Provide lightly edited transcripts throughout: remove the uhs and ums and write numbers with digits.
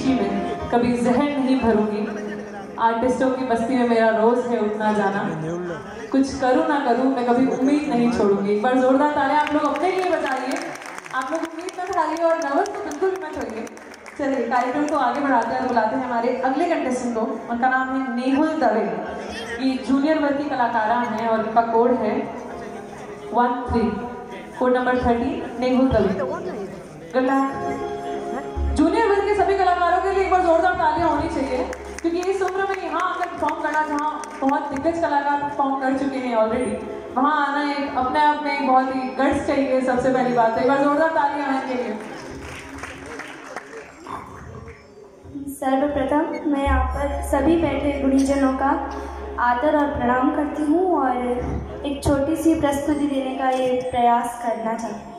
इश्की में कभी जहर नहीं भरूंगी। आर्टिस्टों की बस्ती में मेरा रोज है उठना जाना, कुछ करूँ ना करूँ मैं कभी उम्मीद नहीं छोड़ूंगी। एक बार जोरदार तालियां आप लोग अपने लिए बजाइए। आप लोग उम्मीद मत हारिए और नर्वस तो बिल्कुल भी मत होइए। चलिए कार्यक्रम को आगे बढ़ाते हैं और बुलाते हैं हमारे अगले कंटेस्टेंट को। उनका नाम है नेहुल दवे। ये जूनियर वर्ग की कलाकारा हैं और उनका कोड है 13, code number 30, Nehul Dave. Junior वर्ग के सभी कलाकारों के लिए एक बार जोरदार तालियां होनी चाहिए, क्योंकि इस उम्र में यहाँ आकर परफॉर्म करना, जहाँ बहुत दिग्गज कलाकार परफॉर्म कर चुके हैं ऑलरेडी, वहाँ आना एक अपने आप में एक बहुत ही गट्स चाहिए। सबसे पहली बात है, एक बार जोरदार तालियां आने के लिए। सर्वप्रथम मैं यहाँ पर सभी बैठे गुणीजनों का आदर और प्रणाम करती हूँ और एक छोटी सी प्रस्तुति देने का ये प्रयास करना चाहती हूँ।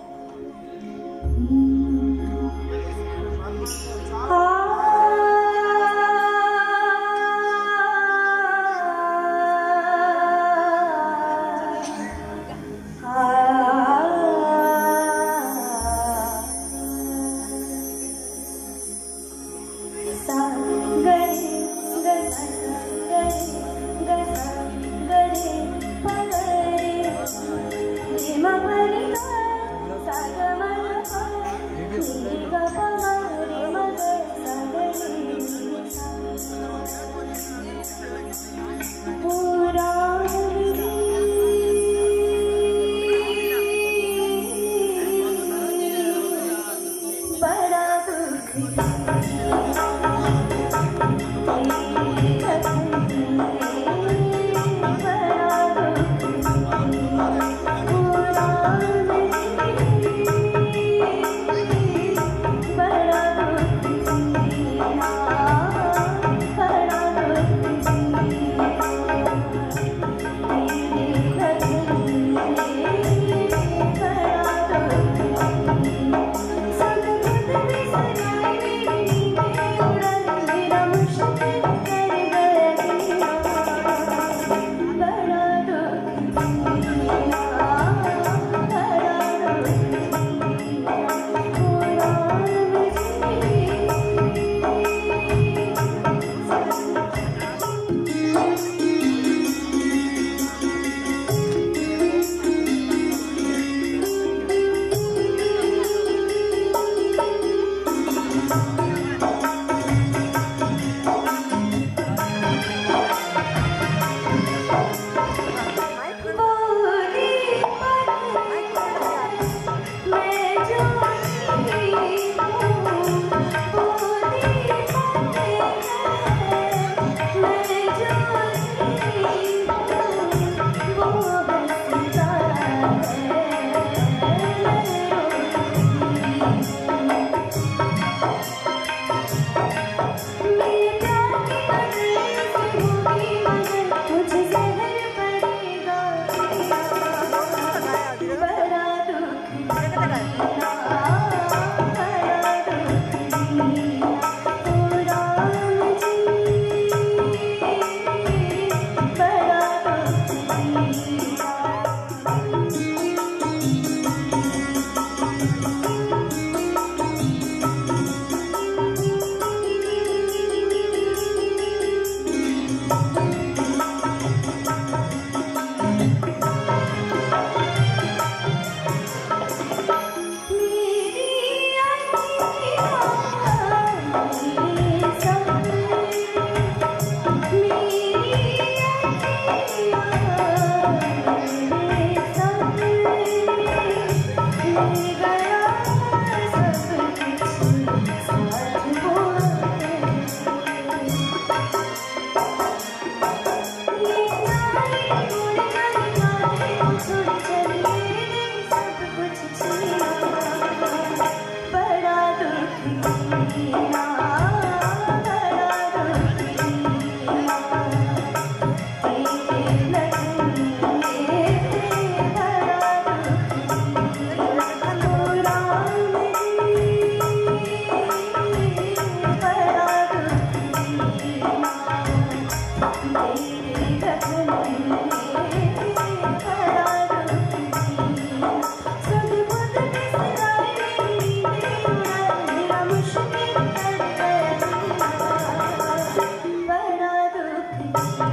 हैं।